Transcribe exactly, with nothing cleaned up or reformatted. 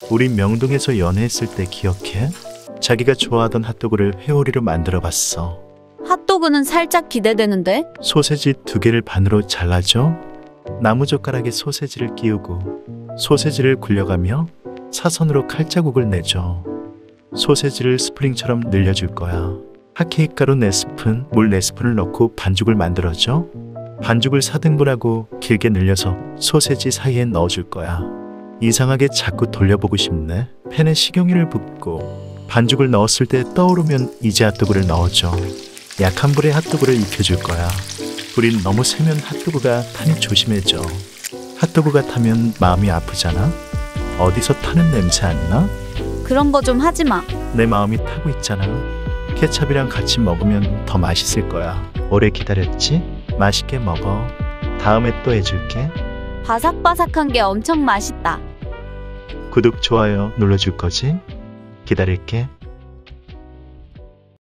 우리 명동에서 연애했을 때 기억해? 자기가 좋아하던 핫도그를 회오리로 만들어 봤어. 핫도그는 살짝 기대되는데? 소세지 두 개를 반으로 잘라줘. 나무젓가락에 소세지를 끼우고 소세지를 굴려가며 사선으로 칼자국을 내줘. 소세지를 스프링처럼 늘려줄 거야. 핫케이크 가루 네 스푼, 물 네 스푼을 넣고 반죽을 만들어줘. 반죽을 사 등분하고 길게 늘려서 소세지 사이에 넣어줄 거야. 이상하게 자꾸 돌려보고 싶네. 팬에 식용유를 붓고 반죽을 넣었을 때 떠오르면 이제 핫도그를 넣어줘. 약한 불에 핫도그를 익혀줄 거야. 불이 너무 세면 핫도그가 타니 조심해줘. 핫도그가 타면 마음이 아프잖아. 어디서 타는 냄새 안 나? 그런 거 좀 하지 마. 내 마음이 타고 있잖아. 케찹이랑 같이 먹으면 더 맛있을 거야. 오래 기다렸지? 맛있게 먹어. 다음에 또 해줄게. 바삭바삭한 게 엄청 맛있다. 구독, 좋아요 눌러줄 거지? 기다릴게.